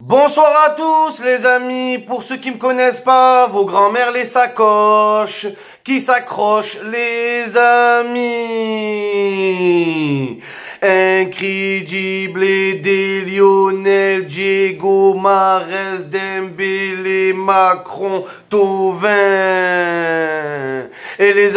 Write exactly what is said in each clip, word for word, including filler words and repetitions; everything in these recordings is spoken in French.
Bonsoir à tous les amis, pour ceux qui me connaissent pas, vos grands-mères les sacoches, qui s'accrochent les amis. Incrédible des Lionel, Diego, Mahrez, Dembélé, Macron, Thauvin. Et les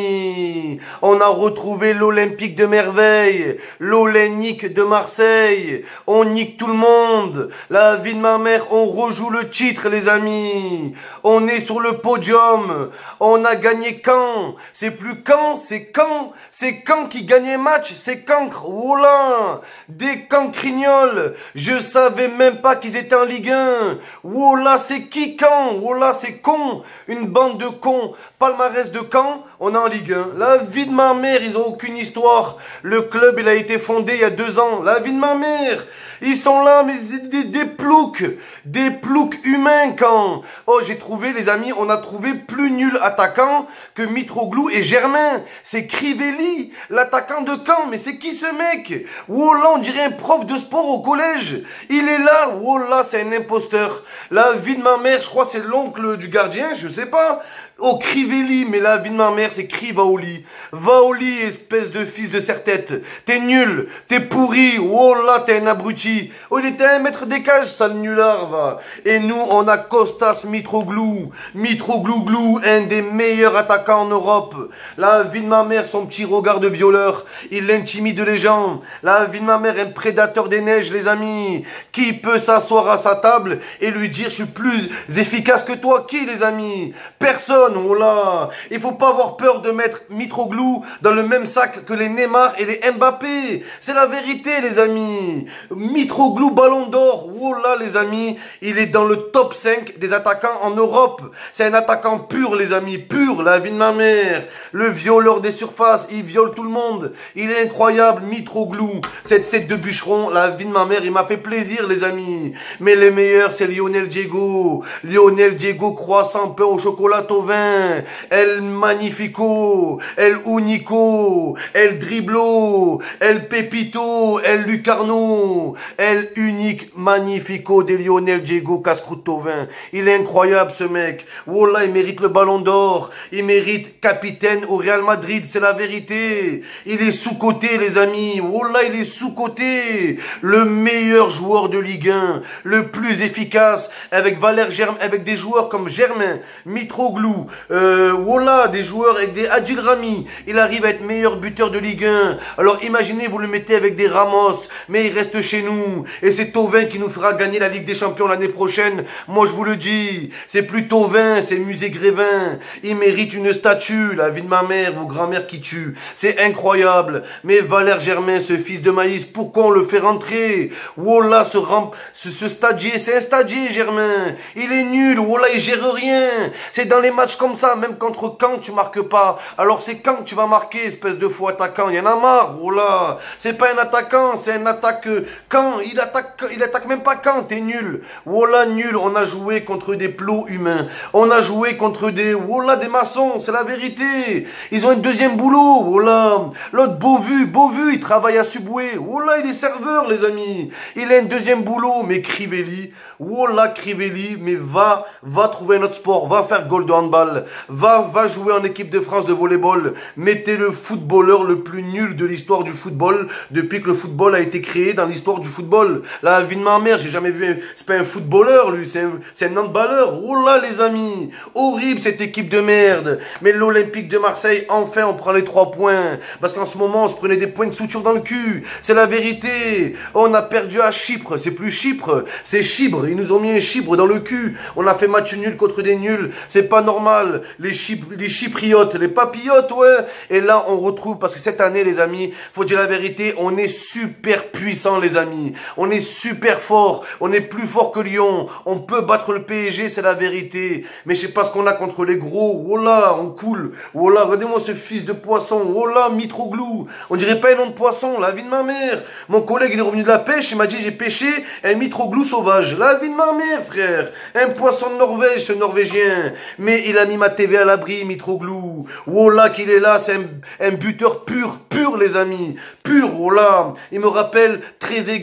amis, on a retrouvé l'Olympique de merveille, l'Olénique de Marseille. On nique tout le monde. La vie de ma mère, on rejoue le titre les amis. On est sur le podium. On a gagné Caen. C'est plus Caen, c'est Caen. C'est Caen qui gagnait match, c'est Cancre. Oh là, des Cancrignols. Je savais même pas qu'ils étaient en Ligue un. Oh là, c'est qui Caen? Oh là, c'est con. Une bande de cons. Palmarès de Caen, on est en Ligue un. La vie de ma mère, ils ont aucune histoire. Le club, il a été fondé il y a deux ans. La vie de ma mère. Ils sont là, mais des, des, des ploucs. Des ploucs humains, Caen. Oh, j'ai trouvé, les amis, on a trouvé plus nul attaquant que Mitroglou et Germain. C'est Crivelli, l'attaquant de Caen. Mais c'est qui ce mec? Oh là, on dirait un prof de sport au collège. Il est là. Oh là, c'est un imposteur. La vie de ma mère, je crois que c'est l'oncle du gardien, je sais pas. Oh, Crivelli, mais la vie de ma mère, c'est Cri, va au lit. Va au lit, espèce de fils de serre-tête. T'es nul, t'es pourri, oh là, t'es un abruti. Oh, il était à un mètre des cages, sale nulard, va. Et nous, on a Kostas Mitroglou. Mitroglou, un des meilleurs attaquants en Europe. La vie de ma mère, son petit regard de violeur, il intimide les gens. La vie de ma mère, un prédateur des neiges, les amis. Qui peut s'asseoir à sa table et lui dire, je suis plus efficace que toi? Qui, les amis? Personne. Oh là, il faut pas avoir peur de mettre Mitroglou dans le même sac que les Neymar et les Mbappé. C'est la vérité, les amis. Mitroglou ballon d'or. Oh là, les amis, il est dans le top cinq des attaquants en Europe. C'est un attaquant pur, les amis, pur, la vie de ma mère. Le violeur des surfaces, il viole tout le monde. Il est incroyable, Mitroglou. Cette tête de bûcheron, la vie de ma mère, il m'a fait plaisir, les amis. Mais les meilleurs, c'est Lionel Diego. Lionel Diego, croissant, pain au chocolat, Thauvin. El Magnifico, El Unico, El Driblo, El Pepito, El Lucarno, El Unique Magnifico de Lionel Diego Casse-Croûte Thauvin. Il est incroyable ce mec. Wallah, il mérite le ballon d'or. Il mérite capitaine au Real Madrid, c'est la vérité. Il est sous-coté les amis. Wallah, il est sous-coté. Le meilleur joueur de Ligue un, le plus efficace avec Valère Germain, avec des joueurs comme Germain, Mitroglou, Euh, voilà, des joueurs avec des Adil Rami. Il arrive à être meilleur buteur de Ligue un. Alors imaginez, vous le mettez avec des Ramos, mais il reste chez nous. Et c'est Thauvin qui nous fera gagner la Ligue des Champions l'année prochaine. Moi je vous le dis, c'est plus Thauvin, c'est Musée Grévin. Il mérite une statue, la vie de ma mère, vos grands-mères qui tuent. C'est incroyable. Mais Valère Germain, ce fils de maïs, pourquoi on le fait rentrer? Voilà, ce, ramp, ce, ce stadier, c'est un stadier Germain. Il est nul, voilà, il gère rien. C'est dans les matchs comme ça, même contre Caen, tu marques pas. Alors c'est quand que tu vas marquer, espèce de faux attaquant. Il y en a marre, oh là. C'est pas un attaquant, c'est un attaque Caen. Il attaque, il attaque même pas Caen, t'es nul. Voilà, nul. On a joué contre des plots humains. On a joué contre des, voilà, des maçons. C'est la vérité. Ils ont un deuxième boulot, voilà. L'autre, Beauvu, Beauvu, il travaille à Subway. Voilà, il est serveur, les amis. Il a un deuxième boulot, mais Crivelli. Voilà, Crivelli, mais va, va trouver un autre sport. Va faire goal de handball. Va, va jouer en équipe de France de volleyball. Mettez le footballeur le plus nul de l'histoire du football depuis que le football a été créé dans l'histoire du football. La vie de ma mère, j'ai jamais vu un, c'est pas un footballeur, lui, c'est un, c'est un handballeur. Oh là, les amis. Horrible, cette équipe de merde. Mais l'Olympique de Marseille, enfin, on prend les trois points. Parce qu'en ce moment, on se prenait des points de suture dans le cul. C'est la vérité. On a perdu à Chypre. C'est plus Chypre, c'est Chypre. Ils nous ont mis un Chypre dans le cul. On a fait match nul contre des nuls. C'est pas normal. Les, Chyp les Chypriotes, les papillotes, ouais. Et là, on retrouve, parce que cette année, les amis, faut dire la vérité, on est super puissant, les amis. On est super fort. On est plus fort que Lyon. On peut battre le P S G, c'est la vérité. Mais je sais pas ce qu'on a contre les gros. Oh là, on coule. Oh là, regardez-moi ce fils de poisson. Oh là, Mitroglou. On dirait pas un nom de poisson, la vie de ma mère. Mon collègue, il est revenu de la pêche, il m'a dit, j'ai pêché un Mitroglou sauvage. La vie de ma mère, frère. Un poisson de Norvège, ce Norvégien. Mais il a mis ma T V à l'abri, Mitroglou. Oh là qu'il est là, c'est un, un buteur pur, pur les amis. Pur, oh là. Il me rappelle Trezeguet.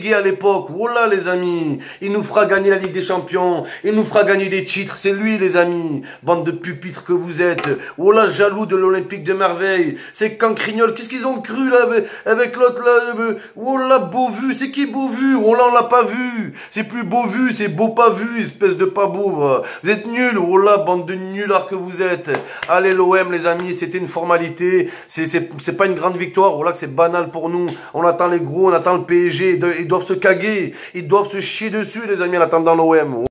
Gueye à l'époque. Voilà les amis. Il nous fera gagner la Ligue des Champions. Il nous fera gagner des titres. C'est lui les amis. Bande de pupitres que vous êtes. Voilà jaloux de l'Olympique de Merveille. C'est Cancregnol. Qu'est-ce qu'ils ont cru là avec, avec l'autre là. Voilà Beauvu. C'est qui Beauvu? Voilà on l'a pas vu. C'est plus Beauvu. C'est beau pas vu. Espèce de pas bouvre. Vous êtes nuls. Voilà bande de nullards que vous êtes. Allez l'O M les amis. C'était une formalité. C'est c'est c'est pas une grande victoire. Voilà que c'est banal pour nous. On attend les gros. On attend le P S G. Ils doivent se caguer. Ils doivent se chier dessus les amis en attendant l'O M.